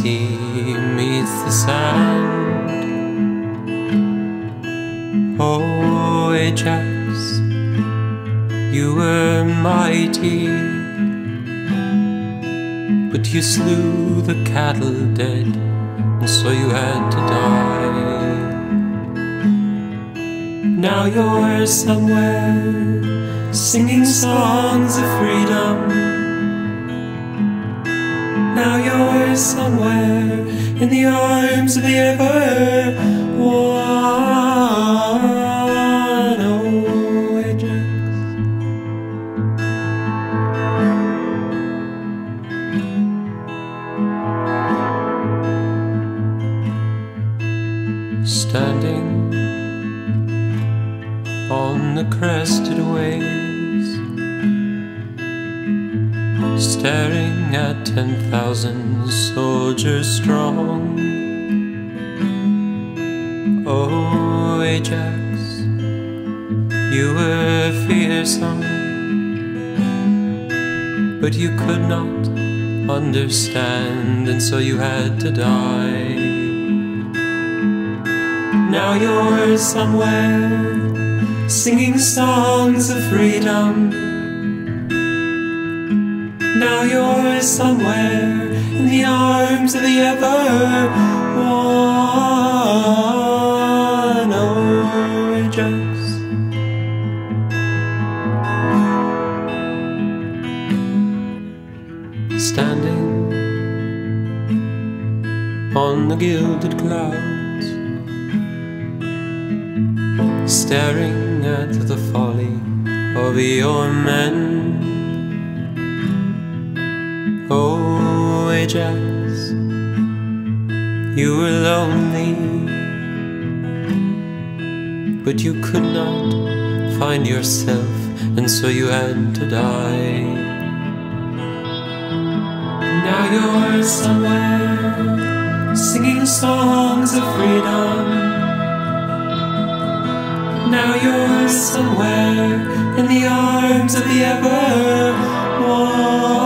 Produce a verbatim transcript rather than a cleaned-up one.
sea meets the sand. Oh, Ajax, you were mighty, but you slew the cattle dead, and so you had to die. Now you're somewhere singing songs of freedom. Now you're somewhere in the arms of the ever one. Oh, Ajax. Standing on the crested waves, staring at ten thousand soldiers strong. Oh, Ajax, you were fearsome, but you could not understand, and so you had to die. Now you're somewhere singing songs of freedom. Now you're somewhere in the arms of the ever one. Oh, Ajax. Standing on the gilded clouds, staring at the folly of your men. Oh, Ajax, you were lonely, but you could not find yourself, and so you had to die. Now you're somewhere singing songs of freedom. Now you're somewhere in the arms of the ever one.